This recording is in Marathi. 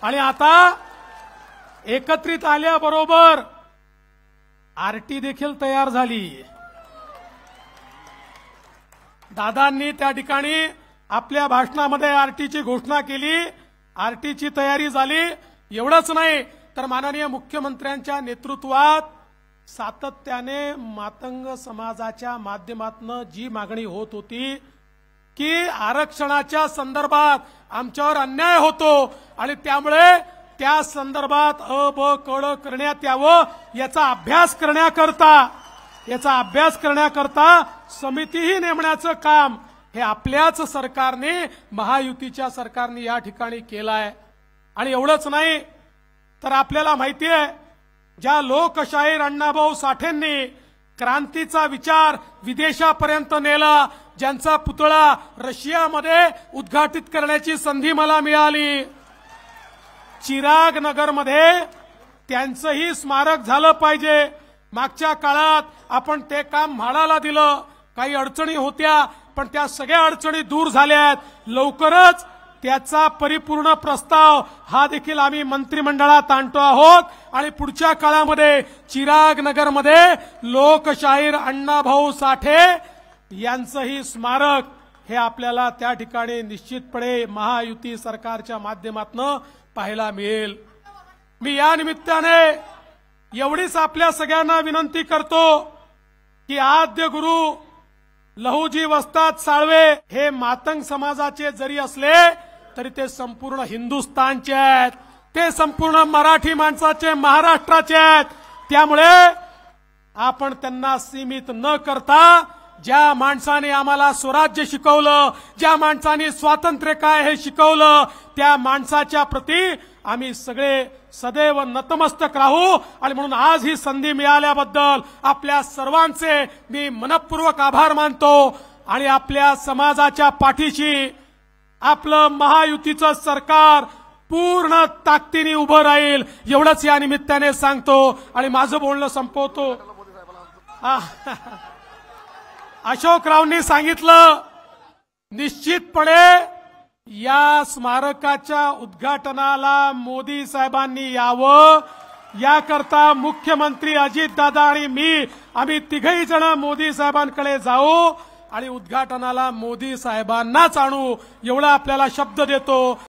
आणि आता एकत्रित आल्याबरोबर आरटी देखील तयार झाली। दादांनी त्या ठिकाणी आपल्या भाषणामध्ये आरटीची घोषणा केली, आरटीची तयारी झाली। एवढंच नाही तर माननीय मुख्यमंत्र्यांच्या नेतृत्वात सातत्याने मातंग समाजाच्या माध्यमातून जी मागणी होत होती की आरक्षणाच्या संदर्भात आमच्यावर अन्याय होतो आणि त्यामुळे त्या संदर्भात ब करण्यात यावं, याचा अभ्यास करण्याकरता समितीही नेमण्याचं काम हे आपल्याच सरकारने, महायुतीच्या सरकारने या ठिकाणी केलं आहे। आणि एवढंच नाही तर आपल्याला माहिती आहे, ज्या लोकशाहीर अण्णाभाऊ साठेंनी क्रांतीचा विचार विदेशापर्यंत नेला, ज्यांचा पुतळा रशियामध्ये उद्घाटित करण्याची संधी मला मिळाली, चिराग नगरमध्ये त्यांचंही स्मारक झालं पाहिजे। मागच्या काळात आपण ते काम म्हाडाला दिलं, काही अडचणी होत्या पण त्या सगळ्या अडचणी दूर झाल्यात। लवकरच त्याचा परिपूर्ण प्रस्ताव हा देखील आम्ही मंत्रिमंडळात आणतो आहोत आणि पुढच्या काळामध्ये चिराग नगरमध्ये लोकशाहीर अण्णाभाऊ साठे यांचंही स्मारक हे आपल्याला त्या ठिकाणी निश्चितपणे महायुती सरकारच्या माध्यमातून पाहायला मिळेल। मी या निमित्ताने एवढीच आपल्या सगळ्यांना विनंती करतो की आद्य गुरु लहुजी वस्ताद साळवे हे मातंग समाजाचे जरी असले तरी ते संपूर्ण हिंदुस्थानचे आहेत, ते संपूर्ण मराठी माणसाचे, महाराष्ट्राचे आहेत। त्यामुळे आपण त्यांना सीमित न करता ज्या माणसाने आम्हाला स्वराज्य शिकवलं, ज्या माणसाने स्वातंत्र्य काय हे शिकवलं, त्या माणसाच्या प्रती आम्ही सगळे सदैव नतमस्तक राहू। आणि म्हणून आज ही संधी मिळाल्याबद्दल आपल्या सर्वांचे मी मनपूर्वक आभार मानतो आणि आपल्या समाजाच्या पाठीशी आपलं महायुतीचं सरकार पूर्ण ताकदीने उभं राहील, एवढंच या निमित्ताने सांगतो आणि माझं बोलणं संपवतो। अशोकरावांनी सांगितलं, निश्चितपणे या स्मारकाच्या उद्घाटनाला मोदी साहेबांनी यावं, याकरता मुख्यमंत्री अजितदादा आणि मी आम्ही तिघही जण मोदी साहेबांकडे जाऊ आणि उद्घाटनाला मोदी साहेबांनाच आणू, एवढा आपल्याला शब्द देतो।